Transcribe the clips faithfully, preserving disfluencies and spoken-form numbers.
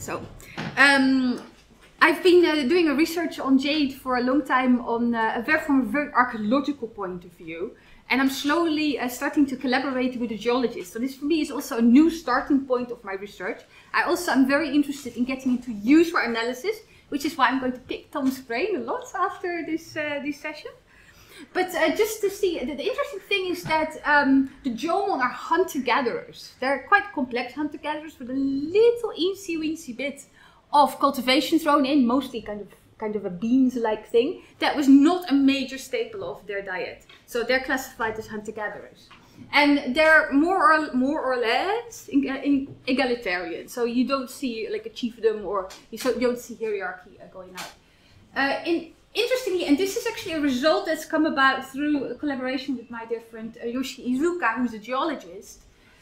So, um, I've been uh, doing a research on jade for a long time on uh, a very, from a very archaeological point of view. And I'm slowly uh, starting to collaborate with a geologist. So this for me is also a new starting point of my research. I also am very interested in getting into user analysis, which is why I'm going to pick Tom's brain a lot after this, uh, this session. But uh, just to see, the, the interesting thing is that um, the Jomon are hunter-gatherers. They're quite complex hunter-gatherers with a little eensy-weensy bit of cultivation thrown in, mostly kind of kind of a beans-like thing. That was not a major staple of their diet. So they're classified as hunter-gatherers. And they're more or, more or less in, in egalitarian. So you don't see like a chiefdom or you, so, you don't see hierarchy uh, going out. Uh, in, Interestingly, and this is actually a result that's come about through a collaboration with my dear friend uh, Yoshi Izuka, who's a geologist.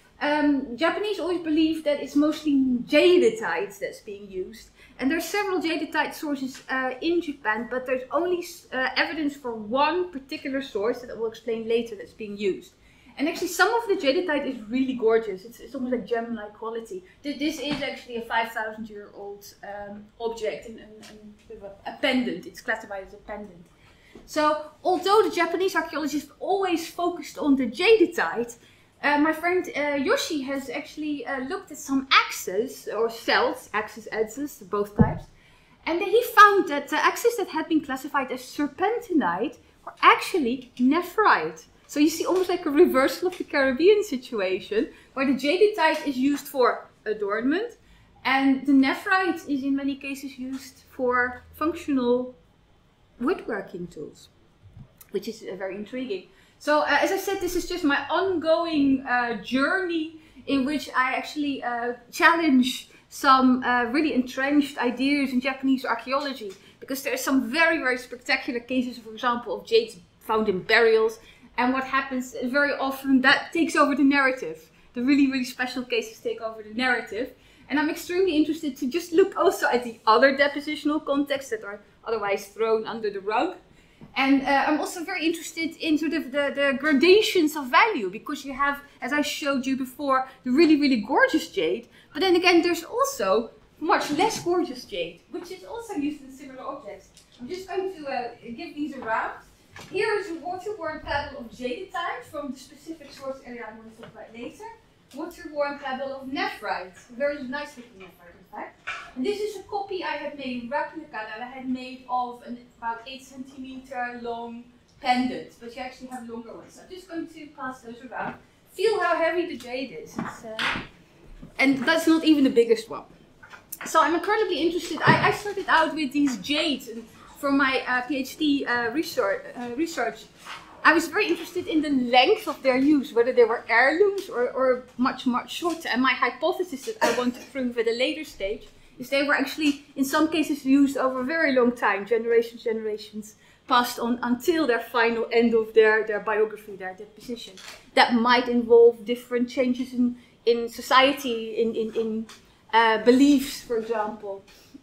Um, Japanese always believe that it's mostly jadetite that's being used. And there are several jadetite sources uh, in Japan, but there's only uh, evidence for one particular source that I will explain later that's being used. And actually some of the jadetite is really gorgeous. It's, it's almost like gem-like quality. This is actually a five thousand year old um, object and, and, and a pendant. It's classified as a pendant. So although the Japanese archaeologists always focused on the jadetite, uh, my friend uh, Yoshi has actually uh, looked at some axes or cells, axes, adzes, both types. And then he found that the axes that had been classified as serpentinite were actually nephrite. So you see almost like a reversal of the Caribbean situation, where the jadetite is used for adornment, and the nephrite is in many cases used for functional woodworking tools, which is uh, very intriguing. So uh, as I said, this is just my ongoing uh, journey in which I actually uh, challenge some uh, really entrenched ideas in Japanese archaeology, because there are some very, very spectacular cases, for example, of jade found in burials. And what happens very often, that takes over the narrative. The really, really special cases take over the narrative. And I'm extremely interested to just look also at the other depositional contexts that are otherwise thrown under the rug. And uh, I'm also very interested in sort of the, the gradations of value, because you have, as I showed you before, the really, really gorgeous jade. But then again, there's also much less gorgeous jade, which is also used in similar objects. I'm just going to uh, give these around. Here is a water-worn pebble of jadetite from the specific source area I'm going to talk about later. Water-worn pebble of nephrite, very nice looking nephrite in fact. And this is a copy I had made, replica that I had made of an about eight centimeter long pendant, but you actually have longer ones. So I'm just going to pass those around. Feel how heavy the jade is. It's, uh, and that's not even the biggest one. So I'm incredibly interested. I, I started out with these jades. And for my uh, PhD uh, research, uh, research, I was very interested in the length of their use, whether they were heirlooms or, or much, much shorter. And my hypothesis that I want to prove at a later stage is they were actually, in some cases, used over a very long time, generations, generations, passed on until their final end of their, their biography, their deposition. That might involve different changes in, in society, in, in, in uh, beliefs, for example.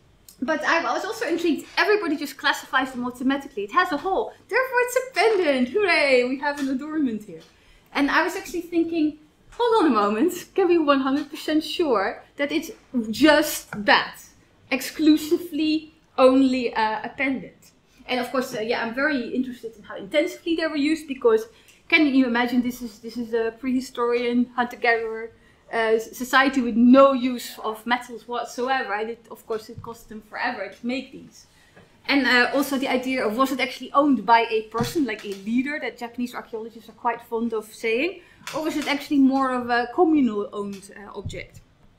But I was also intrigued, everybody just classifies them automatically. It has a hole, therefore it's a pendant. Hooray, we have an adornment here. And I was actually thinking, hold on a moment, can we be one hundred percent sure that it's just that? Exclusively only uh, a pendant. And of course, uh, yeah, I'm very interested in how intensively they were used, because can you imagine this is, this is a prehistorian hunter-gatherer Uh, society with no use of metals whatsoever, and it, of course it cost them forever to make these. And uh, also the idea of, was it actually owned by a person, like a leader, that Japanese archaeologists are quite fond of saying, or was it actually more of a communal owned uh, object?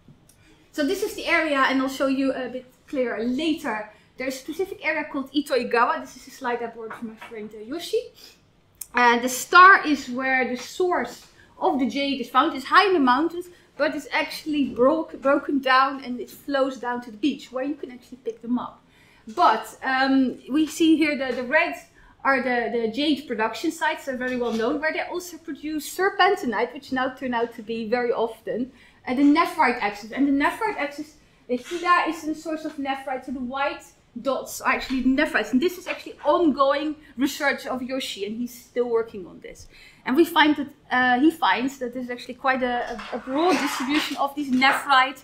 So this is the area, and I'll show you a bit clearer later. There's a specific area called Itoigawa. This is a slide I borrowed from my friend uh, Yoshi. And the star is where the source of the jade is found. It's high in the mountains, but it's actually broke, broken down and it flows down to the beach where you can actually pick them up. But um, we see here the, the red are the, the jade production sites, they're very well known, where they also produce serpentinite, which now turn out to be very often uh, the nephrite axis. And the nephrite axis, the Hida is the source of nephrite, so the white dots are actually the nephrites. And this is actually ongoing research of Yoshi, and he's still working on this. And we find that uh, he finds that there's actually quite a, a broad distribution of these nephrite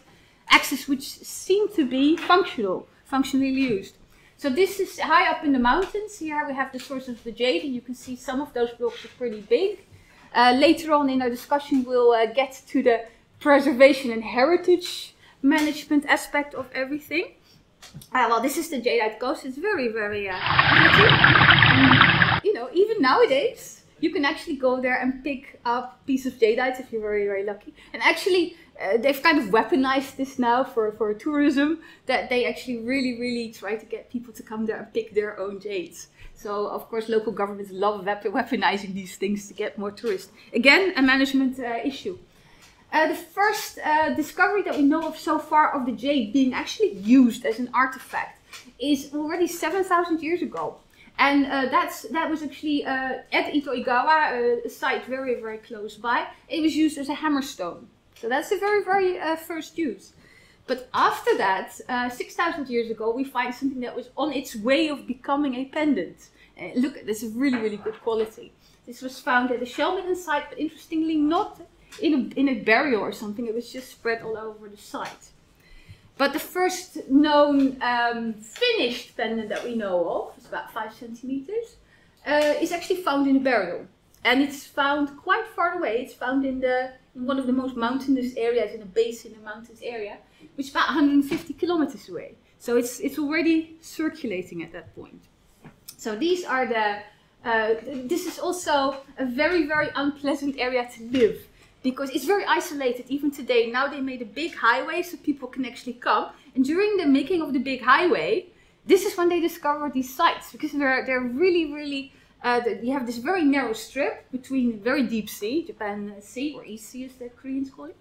axes which seem to be functional, functionally used. So this is high up in the mountains. Here we have the source of the jade, and you can see some of those blocks are pretty big. Uh, later on in our discussion, we'll uh, get to the preservation and heritage management aspect of everything. Uh, well, this is the jadeite coast. It's very, very uh, pretty. And, you know, even nowadays, you can actually go there and pick up a piece of jadeite if you're very, very lucky. And actually, uh, they've kind of weaponized this now for, for tourism, that they actually really, really try to get people to come there and pick their own jades. So, of course, local governments love weaponizing these things to get more tourists. Again, a management uh, issue. Uh, the first uh, discovery that we know of so far of the jade being actually used as an artifact is already seven thousand years ago. And uh, that's, that was actually uh, at Ito-Igawa, uh, a site very, very close by. It was used as a hammerstone. So that's the very, very uh, first use. But after that, uh, six thousand years ago, we find something that was on its way of becoming a pendant. Uh, look, this is really, really good quality. This was found at the Shelmitten site, but interestingly not in a, in a burial or something. It was just spread all over the site. But the first known um, finished pendant that we know of, it's about five centimeters, uh, is actually found in a burial. And it's found quite far away. It's found in, the, in one of the most mountainous areas, in a base in the mountains area, which is about one hundred fifty kilometers away. So it's, it's already circulating at that point. So these are the, uh, this is also a very, very unpleasant area to live, because it's very isolated even today. Now they made a big highway so people can actually come. And during the making of the big highway, this is when they discovered these sites, because they're, they're really, really, uh, the, you have this very narrow strip between very deep sea, Japan Sea, or East Sea as the Koreans call it.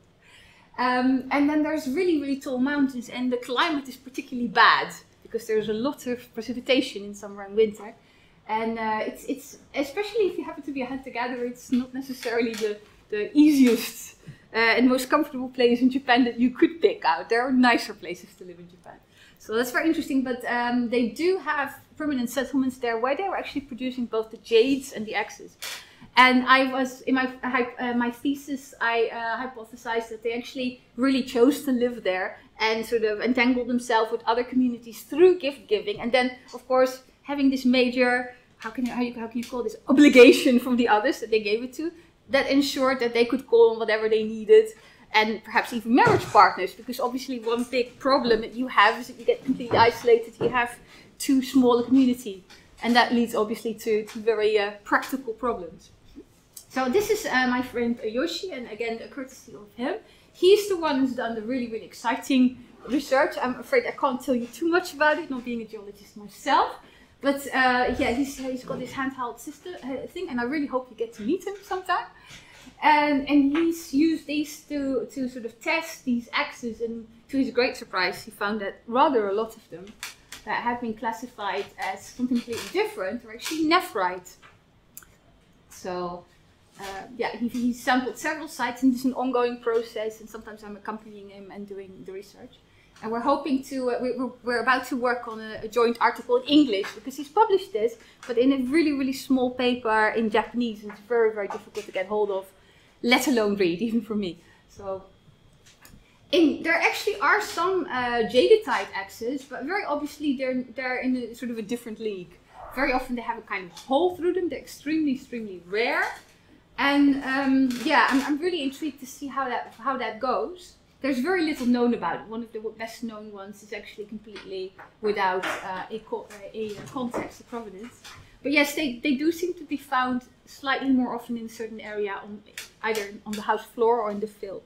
Um, and then there's really, really tall mountains, and the climate is particularly bad because there's a lot of precipitation in summer and winter. And uh, it's, it's, especially if you happen to be a hunter-gatherer, it's not necessarily the, the easiest uh, and most comfortable place in Japan that you could pick out. There are nicer places to live in Japan. So that's very interesting, but um, they do have permanent settlements there where they were actually producing both the jades and the axes. And I was, in my, uh, my thesis, I uh, hypothesized that they actually really chose to live there and sort of entangle themselves with other communities through gift giving. And then, of course, having this major, how can you, how, you, how can you call this, obligation from the others that they gave it to, that ensured that they could call on whatever they needed, and perhaps even marriage partners, because obviously one big problem that you have is that you get completely isolated, you have too small a community, and that leads obviously to, to very uh, practical problems. So this is uh, my friend uh, Yoshi, and again, a courtesy of him. He's the one who's done the really, really exciting research. I'm afraid I can't tell you too much about it, not being a geologist myself. But uh, yeah, he's, he's got this handheld system uh, thing, and I really hope you get to meet him sometime. And, and he's used these to, to sort of test these axes, and to his great surprise, he found that rather a lot of them that had been classified as something completely different were actually nephrite. So uh, yeah, he, he sampled several sites, and this is an ongoing process, and sometimes I'm accompanying him and doing the research. And we're hoping to, uh, we, we're, we're about to work on a, a joint article in English, because he's published this, but in a really, really small paper in Japanese, and it's very, very difficult to get hold of, let alone read, even for me. So, in, there actually are some uh, jadeite axes, but very obviously they're, they're in a, sort of a different league. Very often they have a kind of hole through them, they're extremely, extremely rare. And um, yeah, I'm, I'm really intrigued to see how that, how that goes. There's very little known about it. One of the best known ones is actually completely without uh, a, co a, a context, a provenance. But yes, they, they do seem to be found slightly more often in a certain area, on either on the house floor or in the fill.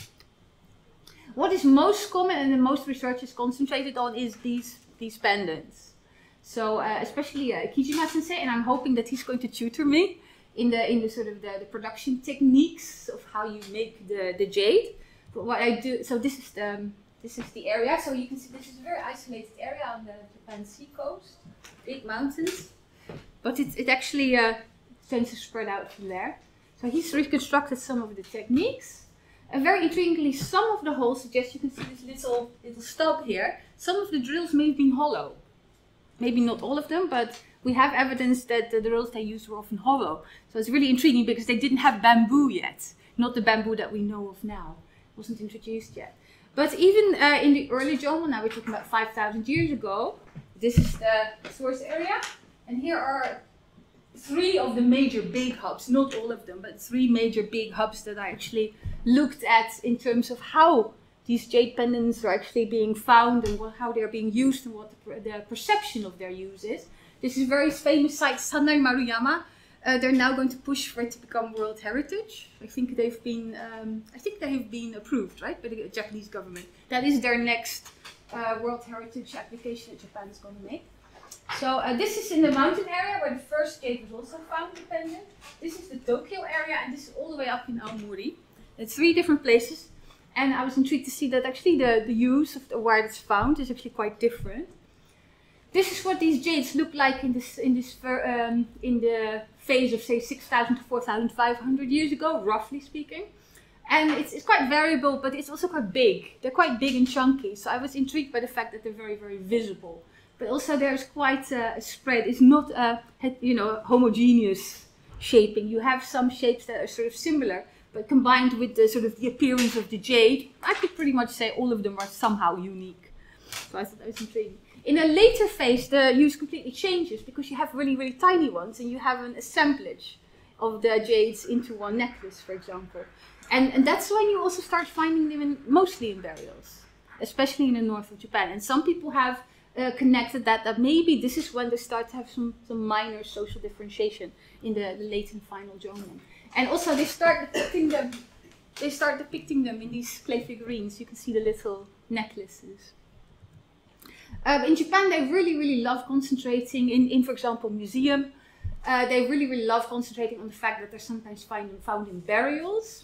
What is most common and the most research is concentrated on is these, these pendants. So uh, especially uh, Kijima sensei, and I'm hoping that he's going to tutor me in the, in the sort of the, the production techniques of how you make the, the jade. But what I do, so this is the um, this is the area. So you can see this is a very isolated area on the Japan Sea coast, big mountains. But it it actually uh, tends to spread out from there. So he's reconstructed some of the techniques. And very intriguingly, some of the holes suggest, you can see this little little stub here. Some of the drills may have been hollow. Maybe not all of them, but we have evidence that the drills they used were often hollow. So it's really intriguing because they didn't have bamboo yet, not the bamboo that we know of now. Wasn't introduced yet. But even uh, in the early Jomon, now we're talking about five thousand years ago, this is the source area, and here are three of the major big hubs, not all of them, but three major big hubs that I actually looked at in terms of how these jade pendants are actually being found and what, how they're being used and what the, the perception of their use is. This is a very famous site, Sandai Maruyama. Uh, they're now going to push for it to become World Heritage. I think they've been, um, I think they have been approved, right, by the Japanese government. That is their next uh, World Heritage application that Japan is going to make. So uh, this is in the mountain area where the first jade was also found independent. This is the Tokyo area, and this is all the way up in Aomori. It's three different places, and I was intrigued to see that actually the, the use of the, where it's found is actually quite different. This is what these jades look like in this in this um, in the phase of say six thousand to four thousand five hundred years ago, roughly speaking. And it's, it's quite variable, but it's also quite big. They're quite big and chunky, so I was intrigued by the fact that they're very, very visible. But also there's quite a, a spread. It's not a, you know, homogeneous shaping. You have some shapes that are sort of similar, but combined with the sort of the appearance of the jade, I could pretty much say all of them are somehow unique. So I thought that was intriguing. In a later phase, the use completely changes because you have really, really tiny ones and you have an assemblage of the jades into one necklace, for example. And, and that's when you also start finding them in, mostly in burials, especially in the north of Japan. And some people have uh, connected that, that maybe this is when they start to have some, some minor social differentiation in the, the late and final Jomon. And also they start depicting them, they start depicting them in these clay figurines. You can see the little necklaces. Um, in Japan, they really, really love concentrating in, in for example, museum. Uh, they really, really love concentrating on the fact that they're sometimes find, found in burials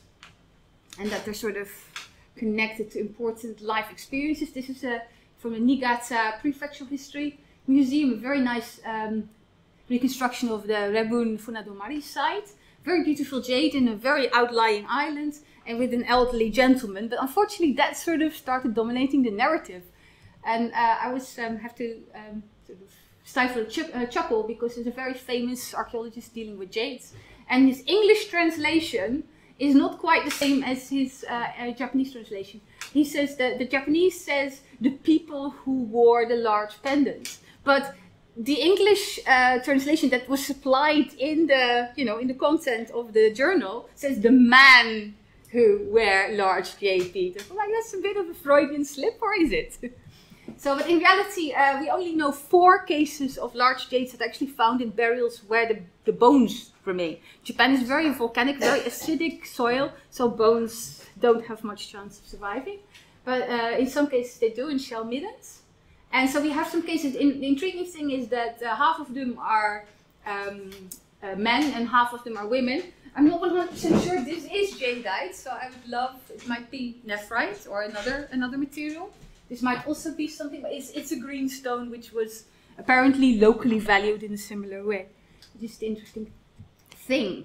and that they're sort of connected to important life experiences. This is a, from the Niigata Prefectural History Museum, a very nice um, reconstruction of the Rebun Funadomari site. Very beautiful jade in a very outlying island and with an elderly gentleman. But unfortunately, that sort of started dominating the narrative. And uh, I was um, have to um, sort of stifle a ch uh, chuckle because there's a very famous archaeologist dealing with jades, and his English translation is not quite the same as his uh, uh, Japanese translation. He says that the Japanese says the people who wore the large pendants, but the English uh, translation that was supplied in the you know in the content of the journal says the man who wear large jade beads. Like, that's a bit of a Freudian slip, or is it? So, but in reality, uh, we only know four cases of large jades that are actually found in burials where the, the bones remain. Japan is very volcanic, very acidic soil, so bones don't have much chance of surviving. But uh, in some cases they do, in shell middens. And so we have some cases. In, the intriguing thing is that uh, half of them are um, uh, men and half of them are women. I'm not one hundred percent sure this is jadeite, so I would love, it might be nephrite or another, another material. This might also be something, but it's, it's a green stone which was apparently locally valued in a similar way. This is the interesting thing.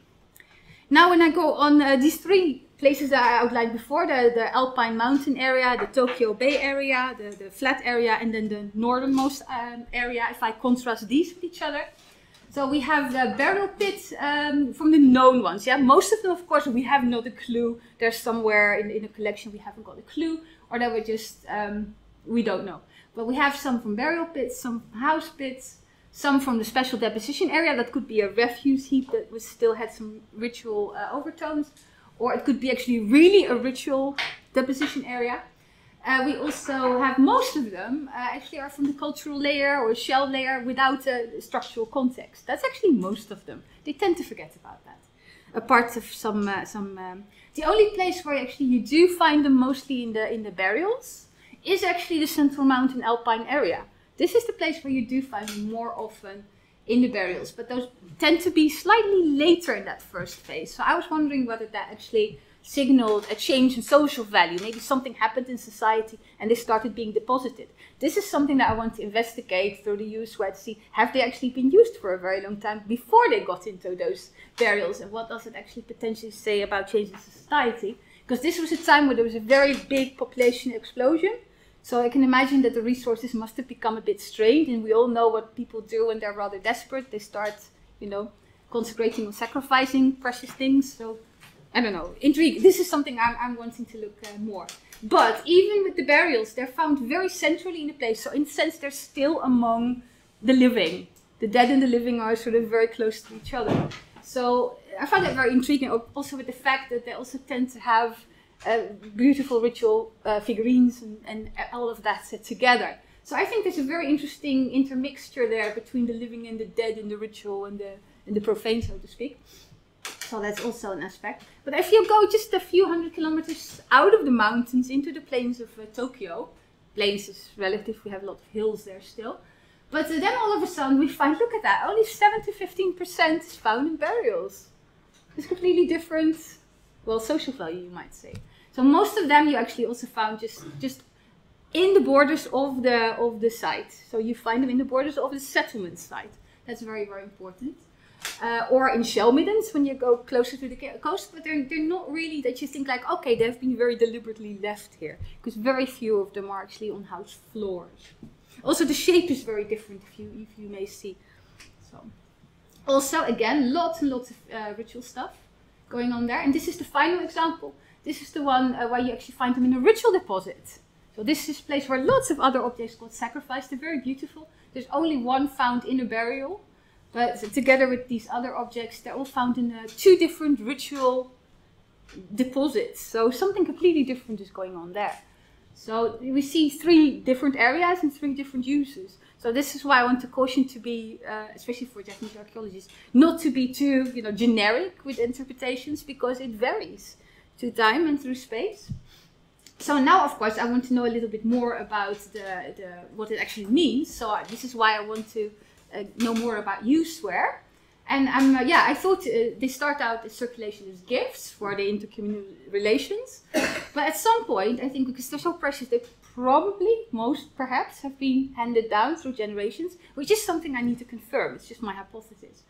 Now when I go on uh, these three places that I outlined before, the, the Alpine mountain area, the Tokyo Bay area, the, the flat area, and then the northernmost um, area, if I contrast these with each other. So we have the burial pit um, from the known ones. Yeah, most of them, of course, we have not a clue. There's somewhere in, in a collection we haven't got a clue, or that we just, um, we don't know. But we have some from burial pits, some from house pits, some from the special deposition area. That could be a refuse heap that was still had some ritual uh, overtones, or it could be actually really a ritual deposition area. Uh, we also have most of them uh, actually are from the cultural layer or shell layer without a structural context. That's actually most of them. They tend to forget about that. Apart of some, uh, some um, the only place where actually you do find them mostly in the in the burials is actually the Central Mountain Alpine area. This is the place where you do find them more often in the burials, but those tend to be slightly later in that first phase. So I was wondering whether that actually signaled a change in social value. Maybe something happened in society and they started being deposited. This is something that I want to investigate through the use where to see, have they actually been used for a very long time before they got into those burials, and what does it actually potentially say about changes in society? Because this was a time where there was a very big population explosion. So I can imagine that the resources must have become a bit strained, and we all know what people do when they're rather desperate. They start, you know, consecrating or sacrificing precious things. So I don't know, intrigue. This is something I'm, I'm wanting to look uh, more. But even with the burials, they're found very centrally in the place. So in a sense, they're still among the living. The dead and the living are sort of very close to each other. So I find that very intriguing, also with the fact that they also tend to have uh, beautiful ritual uh, figurines and, and all of that set together. So I think there's a very interesting intermixture there between the living and the dead and the ritual and the, and the profane, so to speak. So that's also an aspect. But if you go just a few hundred kilometers out of the mountains into the plains of uh, Tokyo, plains is relative, we have a lot of hills there still. But uh, then all of a sudden we find, look at that, only seven to fifteen percent is found in burials. It's completely different, well, social value you might say. So most of them you actually also found just, just in the borders of the, of the site. So you find them in the borders of the settlement site. That's very, very important. Uh, or in shell middens when you go closer to the coast, but they're, they're not really that you think like, okay, they've been very deliberately left here, because very few of them are actually on house floors. Also, the shape is very different, if you, if you may see. So, also, again, lots and lots of uh, ritual stuff going on there. And this is the final example. This is the one uh, where you actually find them in a ritual deposit. So this is a place where lots of other objects got sacrificed. They're very beautiful. There's only one found in a burial. But together with these other objects, they're all found in uh, two different ritual deposits. So something completely different is going on there. So we see three different areas and three different uses. So this is why I want to caution to be, uh, especially for Japanese archaeologists, not to be too, you know, generic with interpretations, because it varies through time and through space. So now, of course, I want to know a little bit more about the, the what it actually means. So uh, this is why I want to Uh, know more about useware. And um, uh, yeah, I thought uh, they start out as circulation as gifts for the intercommunal relations. But at some point, I think because they're so precious, they probably, most perhaps, have been handed down through generations, which is something I need to confirm. It's just my hypothesis.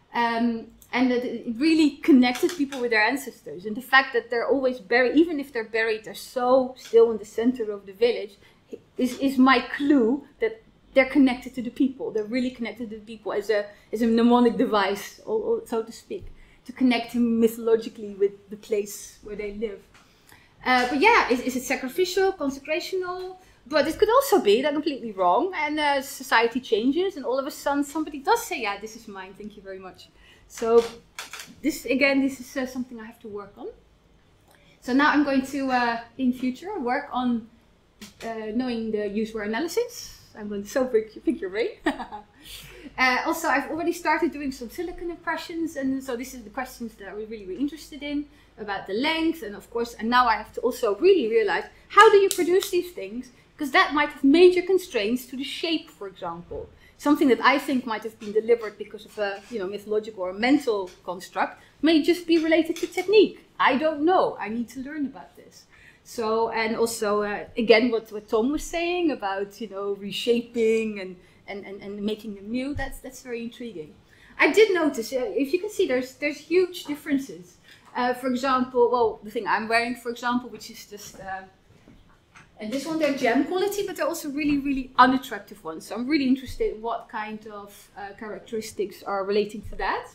Um, and that it really connected people with their ancestors. And the fact that they're always buried, even if they're buried, they're so still in the center of the village, is, is my clue that they're connected to the people. They're really connected to the people as a as a mnemonic device, or, or, so to speak, to connect them mythologically with the place where they live. Uh, but yeah, is, is it sacrificial, consecrational? But it could also be they're completely wrong, and uh, society changes, and all of a sudden somebody does say, "Yeah, this is mine. Thank you very much." So this again, this is uh, something I have to work on. So now I'm going to, uh, in future, work on uh, knowing the useware analysis. I'm going to so pick, pick your brain. uh, also, I've already started doing some silicon impressions, and so this is the questions that we're really, really interested in, about the length, and of course, and now I have to also really realize, how do you produce these things? Because that might have major constraints to the shape, for example. Something that I think might have been delivered because of a, you know, mythological or mental construct may just be related to technique. I don't know. I need to learn about this. So, and also, uh, again, what, what Tom was saying about, you know, reshaping and, and, and, and making them new, that's, that's very intriguing. I did notice, uh, if you can see, there's, there's huge differences. Uh, for example, well, the thing I'm wearing, for example, which is just, uh, and this one, they're gem quality, but they're also really, really unattractive ones. So I'm really interested in what kind of uh, characteristics are relating to that.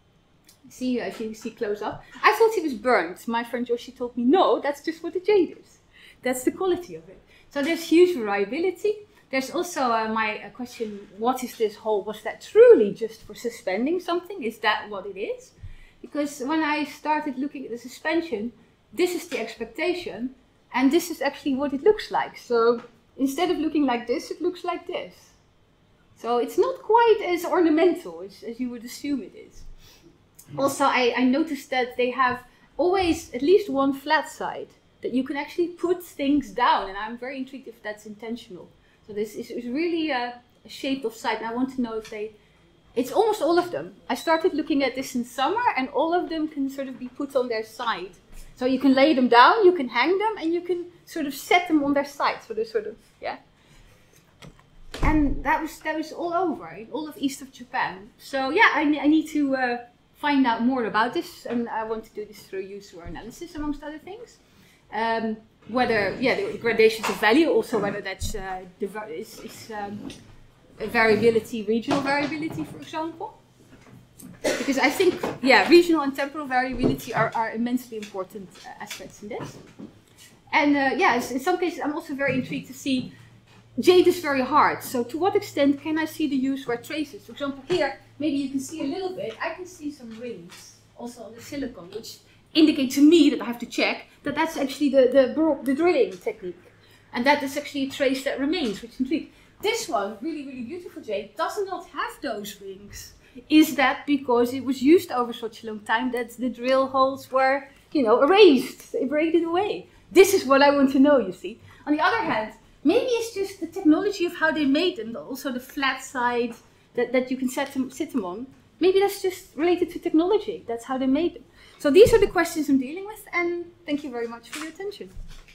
See, if you see close up. I thought he was burnt. My friend Joshi told me, no, that's just what the jade is. That's the quality of it. So there's huge variability. There's also uh, my uh, question, what is this hole? Was that truly just for suspending something? Is that what it is? Because when I started looking at the suspension, this is the expectation, and this is actually what it looks like. So instead of looking like this, it looks like this. So it's not quite as ornamental as, as you would assume it is. Also, I, I noticed that they have always at least one flat side that you can actually put things down, and I'm very intrigued if that's intentional. So this is, is really a, a shape of site, and I want to know if they, it's almost all of them. I started looking at this in summer, and all of them can sort of be put on their side. So you can lay them down, you can hang them, and you can sort of set them on their side. So they're sort of, yeah. And that was, that was all over, all of east of Japan. So yeah, I, I need to uh, find out more about this, and I want to do this through useware analysis, amongst other things. Um, whether, yeah, the gradations of value, also whether that's uh, is, is um, a variability, regional variability, for example. Because I think, yeah, regional and temporal variability are, are immensely important uh, aspects in this. And uh, yes, in some cases I'm also very intrigued to see, jade is very hard. So to what extent can I see the use where traces? For example, here, maybe you can see a little bit, I can see some rings also on the silicon, which indicate to me that I have to check that that's actually the, the, the drilling technique. And that is actually a trace that remains, which is intriguing. This one, really, really beautiful jade, does not have those rings. Is that because it was used over such a long time that the drill holes were, you know, erased, abraded away? This is what I want to know, you see. On the other hand, maybe it's just the technology of how they made them, also the flat side that, that you can set them, sit them on. Maybe that's just related to technology. That's how they made them. So these are the questions I'm dealing with, and thank you very much for your attention.